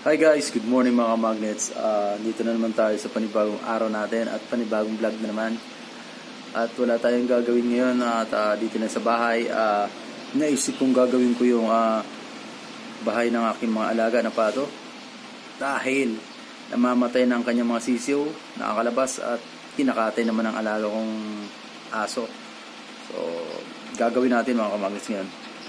Hi guys, good morning mga magnets. Dito na naman tayo sa panibagong araw natin at panibagong vlog na naman. At wala tayong gagawin ngayon at dito na sa bahay. Naisip kong gagawin ko yung bahay ng aking mga alaga na pato. Dahil namamatay ng kanyang mga sisiw, nakakalabas at kinakatay naman ang alaga kong aso. So, gagawin natin mga magnets ngayon.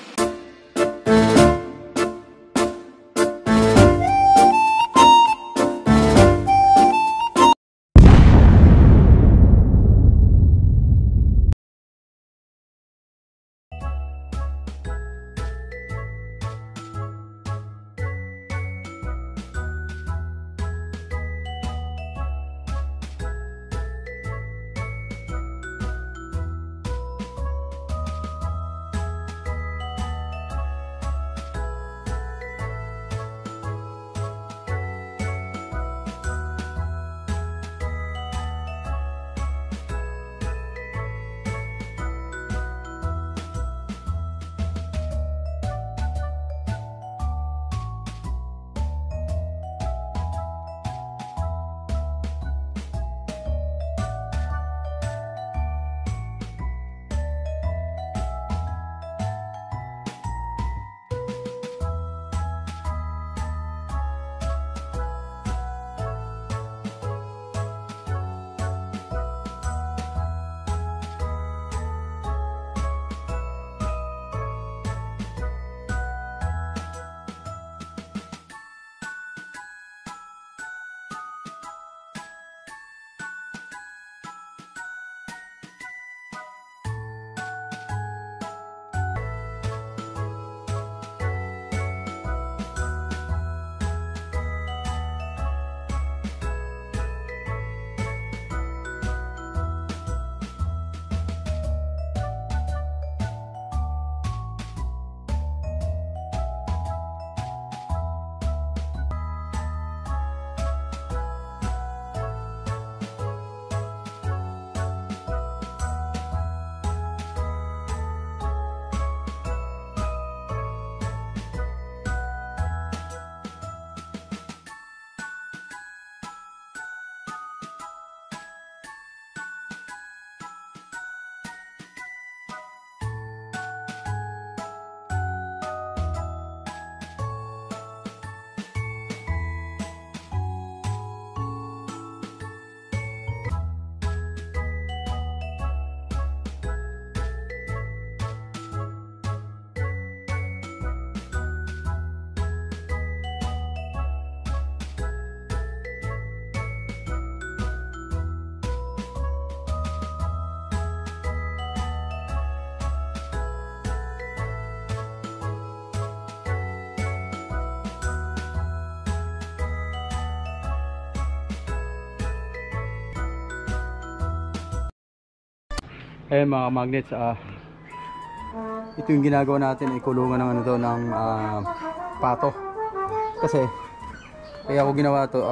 Mga magnets, ito yung ginagawa natin, ikulungan ng ng pato. Kasi kaya ako ginawa to,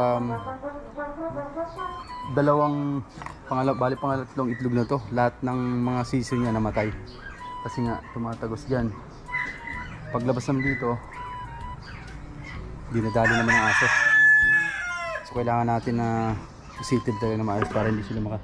pangatlong itlog na to, lahat ng mga sisiw niya namatay kasi nga tumatagos dyan. Paglabas naman dito, dinadali naman ang aso, so kailangan natin na isitid tayo na maayos para hindi sila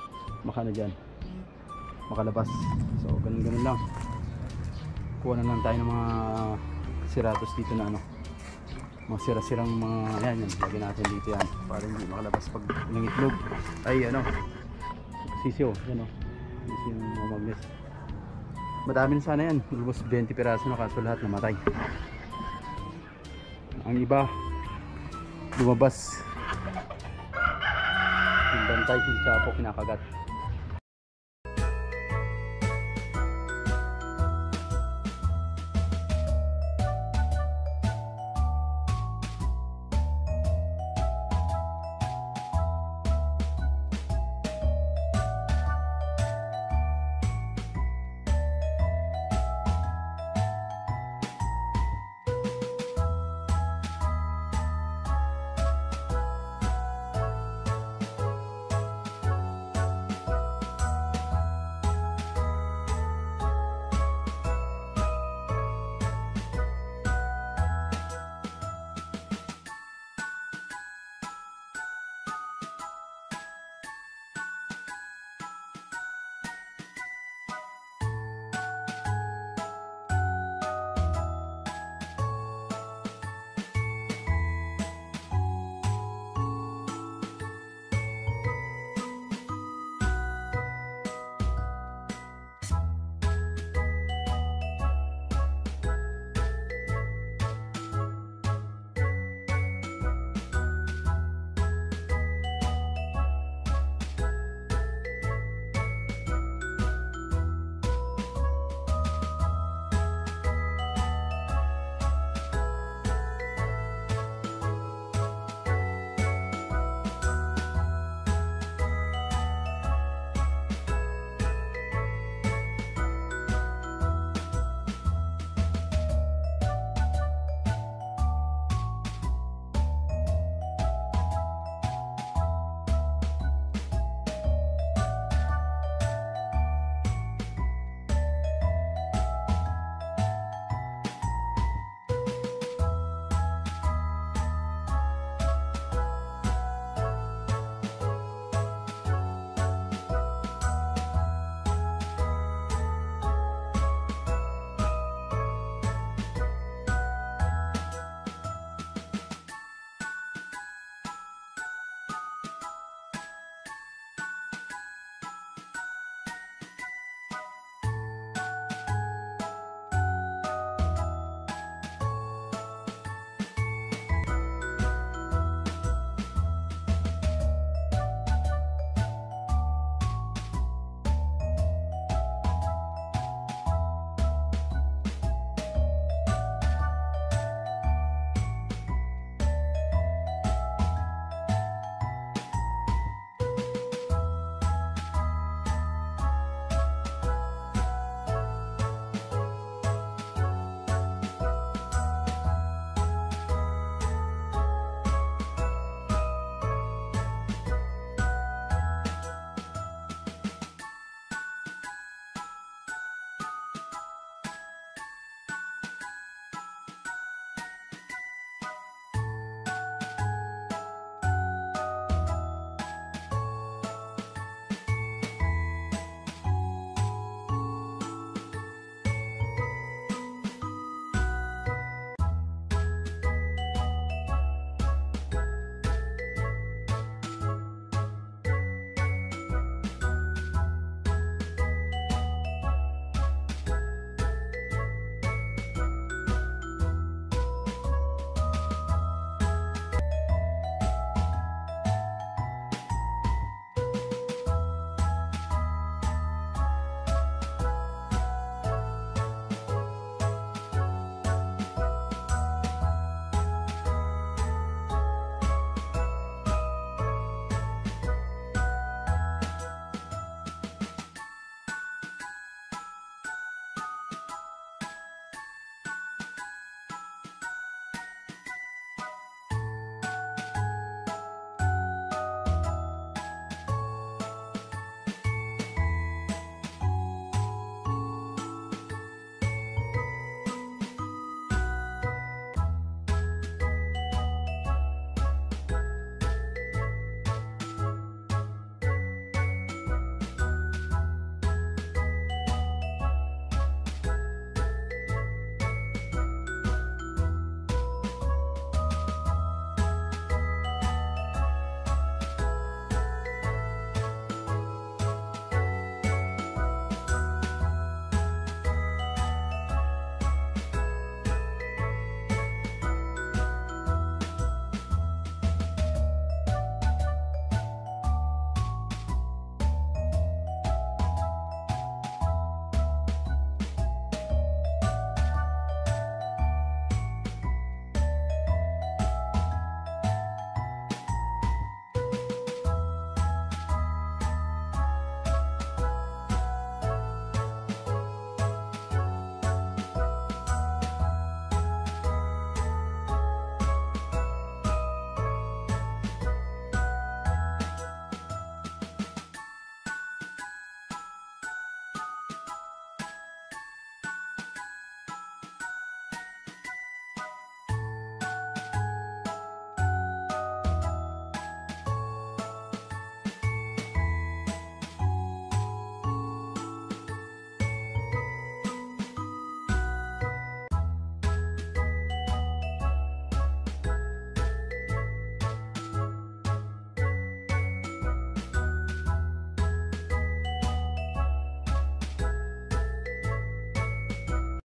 makalabas. So ganun lang, kuha na lang tayo ng mga siratos dito na mga sira-sirang mga yan, lagyan natin dito yan para hindi makalabas pag nangitlog ay sisiyo yan sisiyo ng mga magnets. Madami na sana yan, almost 20 piraso na, kaso lahat namatay. Ang iba lumabas, yung bantay, yung sapo kinakagat.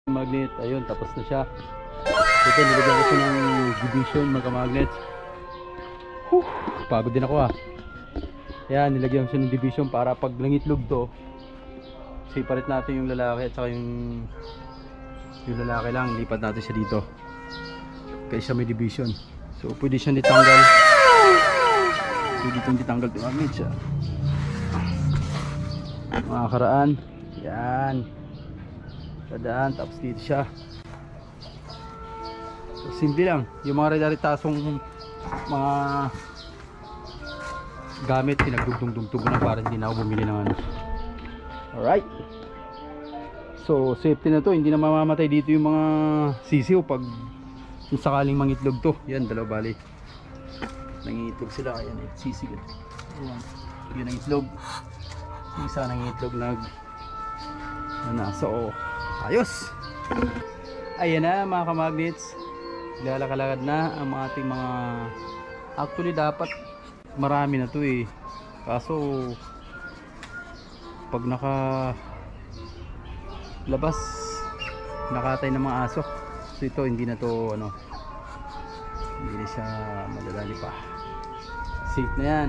magnet. Ayun, tapos na siya. Ito, nilagyan ko siya ng division mga magnets. Pagod din ako Yan, nilagyan ko siya ng division para pag nangitlog to, separate natin yung lalaki at saka yung lalaki lang, lipat natin siya dito. Kaya siya may division. So pwede siya ditanggal. Pwede itong ditanggal ito magnet siya. Mga karaan. Yan. Dadaan, tapos dito siya. So, simple lang. Yung mga redaritasong mga gamit, pinagdugtong-dugtong ko na para hindi na ako bumili ng ano. Alright. So safety na to, hindi na mamamatay dito yung mga sisiw pag kung sakaling mangitlog to. Yan, dalawa bali. Nangitlog sila, ayan, sisig. Ayan, yun ang itlog. Yung isa nangitlog so ayos. Ayan na mga kamagnets, lalakad na ang mga ating mga, actually dapat marami na to kaso pag labas nakatay ng mga aso. So ito hindi na to hindi na siya madadali pa, safe na yan.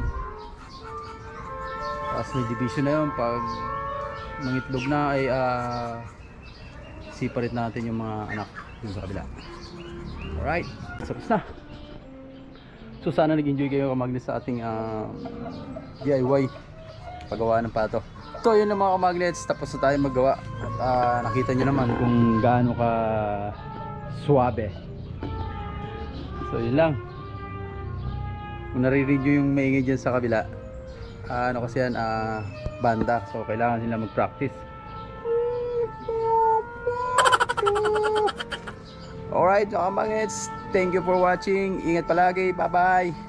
Tapos may division na yun, pag mangitlog na ay separate natin yung mga anak dun sa kabila. Alright, tapos na. So sana nag-enjoy kayo kamagnet sa ating DIY paggawa ng pato. So yun lang mga kamagnets, tapos na tayo maggawa at nakita nyo naman kung gaano ka suabe. So yun lang. Kung naririnig nyo yung maingay dyan sa kabila, kasi yan, banda, so kailangan nila mag-practice. Alright mga kamagnets, thank you for watching. Ingat palagi, bye bye.